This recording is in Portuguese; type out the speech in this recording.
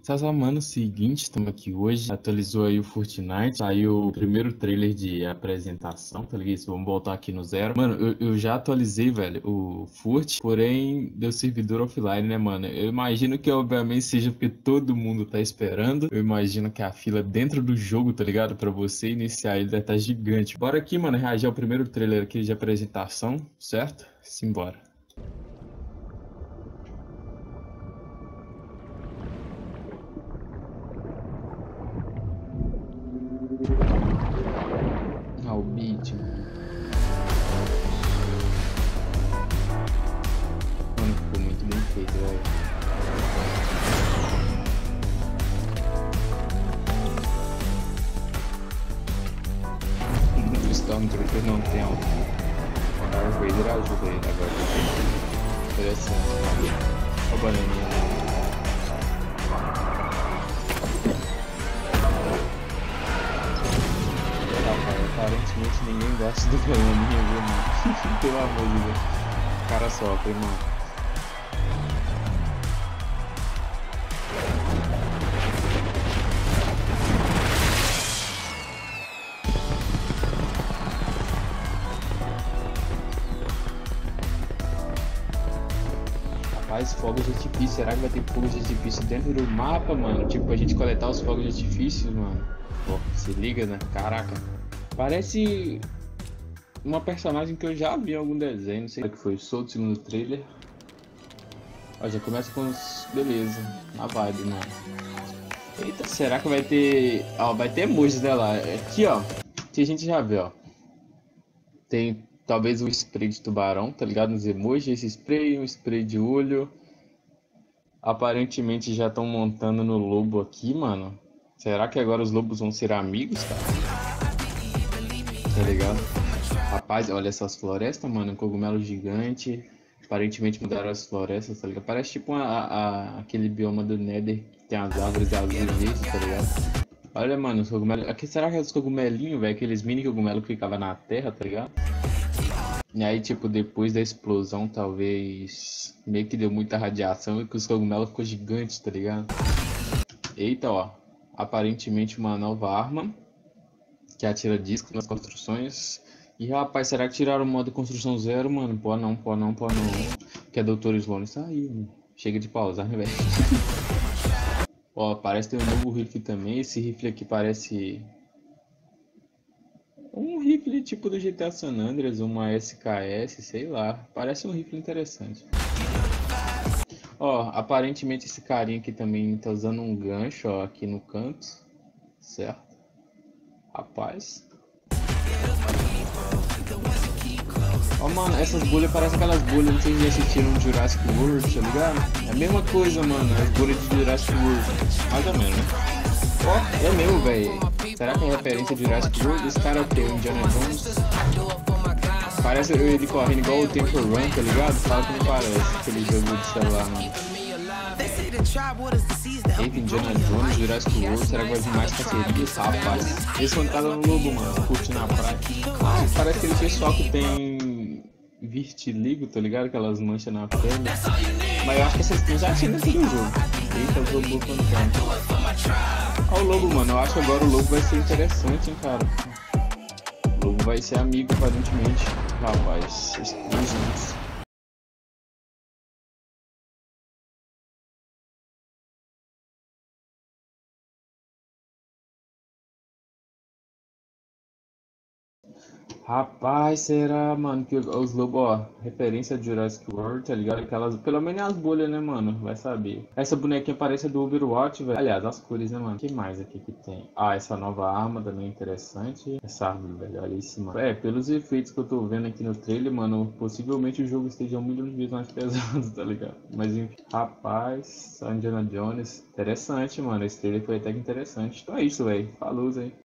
Sasa, mano, seguinte, estamos aqui hoje, atualizou aí o Fortnite, saiu o primeiro trailer de apresentação, tá ligado? Vamos voltar aqui no zero. Mano, eu já atualizei, velho, o Furt, porém deu servidor offline, né, mano? Eu imagino que obviamente seja porque todo mundo tá esperando. Eu imagino que a fila dentro do jogo, tá ligado? Pra você iniciar ele deve estar gigante. Bora aqui, mano, reagir ao primeiro trailer aqui de apresentação, certo? Simbora. Ah, o beat, mano. Mano, ficou muito bem feito, velho. O Stormtrooper não tem algo. O Darth Vader ajuda ele agora. Interessante, cara. Olha o bananinha lá. Rapaz, aparentemente ninguém gosta do bananinha, viu, mano? Pelo amor de Deus. O cara sofre, mano. Rapaz, fogos de artifício, será que vai ter fogos de artifício dentro do mapa, mano? Tipo, a gente coletar os fogos de artifício, mano. Pô, se liga, né? Caraca. Parece uma personagem que eu já vi em algum desenho, não sei o que foi, solto o segundo trailer. Ó, já começa com os... beleza, na vibe, mano. Eita, será que vai ter... Ó, vai ter emojis dela. Aqui, ó, que a gente já vê, ó. Tem talvez o spray de tubarão, tá ligado? Nos emojis, esse spray, um spray de olho. Aparentemente já estão montando no lobo aqui, mano. Será que agora os lobos vão ser amigos, cara? Tá ligado? Rapaz, olha essas florestas, mano. Um cogumelo gigante. Aparentemente mudaram as florestas, tá ligado? Parece tipo aquele bioma do Nether que tem as árvores azuis, tá ligado? Olha, mano, os cogumelos. Aqui, será que é os cogumelinhos, velho? Aqueles mini cogumelos que ficavam na terra, tá ligado? E aí, tipo, depois da explosão, talvez meio que deu muita radiação e que os cogumelos ficou gigantes, tá ligado? Eita, ó. Aparentemente uma nova arma que atira disco nas construções. E rapaz, será que tiraram o modo construção zero, mano? Pô não, pô não, pô não. Que a Doutor Sloane saiu, mano. Chega de pausar, né, velho? Ó, parece ter um novo rifle também. Esse rifle aqui parece um rifle tipo do GTA San Andreas, uma SKS, sei lá. Parece um rifle interessante. Ó, aparentemente esse carinha aqui também tá usando um gancho, ó, aqui no canto. Certo? Rapaz. Ó, mano, essas bolhas parecem aquelas bolhas que vocês já assistiram no Jurassic World, tá ligado? É a mesma coisa, mano, as bolhas de Jurassic World. Mais ou menos, né? Ó, é meu, velho. Será que é referência de Jurassic World? Esse cara é o que? O Indiana Jones? Parece ele correndo igual o Temple Run, tá ligado? Fala que não parece aquele jogo de celular, mano. Eita, Indiana Jones, Jurassic World, será que vai vir mais parcerias? Rapaz, esse foi um cara no lobo, mano, curtindo a praia. Parece aquele pessoal que tem vitiligo, tá ligado? Aquelas manchas na pele. Mas eu acho que essa skin já tinha dentro do jogo. Eita, o lobo cantando. Olha o lobo, mano, eu acho que agora o lobo vai ser interessante, hein, cara. O lobo vai ser amigo, aparentemente. Rapaz, explosões. Rapaz, será, mano, que os lobos, ó, referência de Jurassic World, tá ligado? Aquelas, pelo menos as bolhas, né, mano? Vai saber. Essa bonequinha parece a do Overwatch, velho. Aliás, as cores, né, mano? O que mais aqui que tem? Ah, essa nova arma também é interessante. Essa arma, velho, olha isso, mano. É, pelos efeitos que eu tô vendo aqui no trailer, mano, possivelmente o jogo esteja 1 milhão de vezes mais pesado, tá ligado? Mas enfim, rapaz, a Indiana Jones, interessante, mano. Esse trailer foi até que interessante. Então é isso, velho. Falou, aí.